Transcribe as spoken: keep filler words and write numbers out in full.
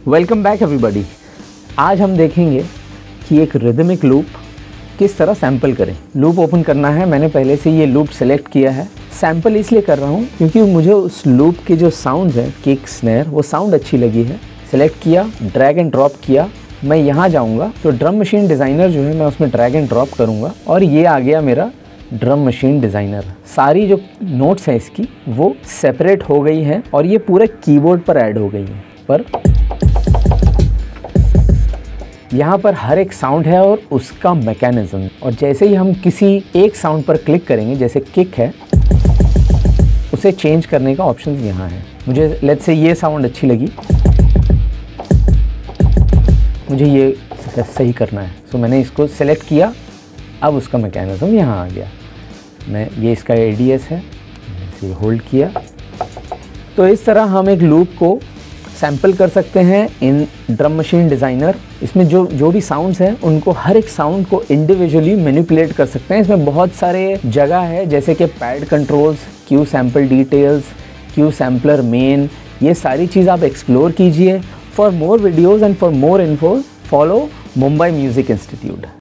Welcome back everybody. आज हम देखेंगे कि एक रिदमिक लूप किस तरह सैंपल करें। लूप ओपन करना है, मैंने पहले से ये लूप सेलेक्ट किया है। सैंपल इसलिए कर रहा हूँ क्योंकि मुझे उस लूप के जो साउंड है, किक, स्नेयर, वो साउंड अच्छी लगी है। सेलेक्ट किया, ड्रैग एंड ड्रॉप किया। मैं यहाँ जाऊँगा तो ड्रम मशीन डिज़ाइनर जो है मैं उसमें ड्रैग एंड ड्रॉप करूँगा और ये आ गया मेरा ड्रम मशीन डिज़ाइनर। सारी जो नोट्स हैं इसकी वो सेपरेट हो गई हैं और ये पूरे कीबोर्ड पर ऐड हो गई हैं। पर यहाँ पर हर एक साउंड है और उसका मैकेनिज्म, और जैसे ही हम किसी एक साउंड पर क्लिक करेंगे, जैसे किक है, उसे चेंज करने का ऑप्शन यहाँ है। मुझे लेट्स से ये साउंड अच्छी लगी, मुझे ये सही करना है, सो मैंने इसको सेलेक्ट किया। अब उसका मैकेनिज्म यहाँ आ गया। मैं ये इसका ए डी एस है, इसे होल्ड किया। तो इस तरह हम एक लूप को सैंपल कर सकते हैं इन ड्रम मशीन डिज़ाइनर। इसमें जो जो भी साउंड्स हैं उनको, हर एक साउंड को इंडिविजुअली मैनिपुलेट कर सकते हैं। इसमें बहुत सारे जगह है, जैसे कि pad controls, Q sample details, Q sampler main, ये सारी चीज़ आप एक्सप्लोर कीजिए। For more videos and for more info follow Mumbai music institute.